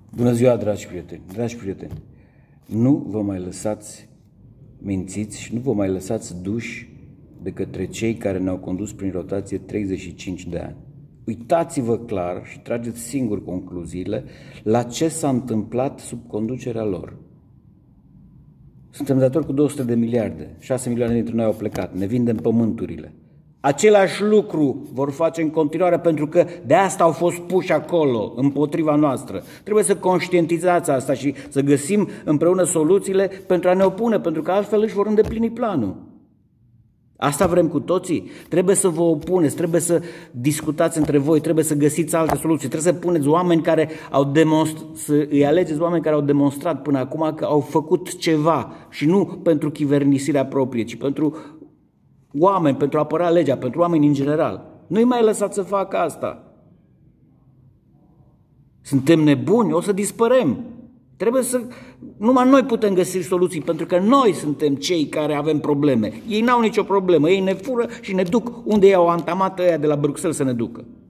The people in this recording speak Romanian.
Bună ziua, dragi prieteni! Dragi prieteni, nu vă mai lăsați mințiți și nu vă mai lăsați duși de către cei care ne-au condus prin rotație 35 de ani. Uitați-vă clar și trageți singur concluziile la ce s-a întâmplat sub conducerea lor. Suntem datori cu 200 de miliarde, 6 milioane dintre noi au plecat, ne vindem pământurile. Același lucru vor face în continuare pentru că de asta au fost puși acolo, împotriva noastră. Trebuie să conștientizați asta și să găsim împreună soluțiile pentru a ne opune, pentru că altfel își vor îndeplini planul. Asta vrem cu toții? Trebuie să vă opuneți, trebuie să discutați între voi, trebuie să găsiți alte soluții, trebuie să puneți oameni care au demonstrat, să îi alegeți oameni care au demonstrat până acum că au făcut ceva și nu pentru chivernisirea proprie, ci pentru oameni, pentru a apăra legea, pentru oameni în general. Nu-i mai lăsați să facă asta. Suntem nebuni, o să dispărem. Trebuie să... Numai noi putem găsi soluții, pentru că noi suntem cei care avem probleme. Ei n-au nicio problemă, ei ne fură și ne duc unde i-au antamat ăia de la Bruxelles să ne ducă.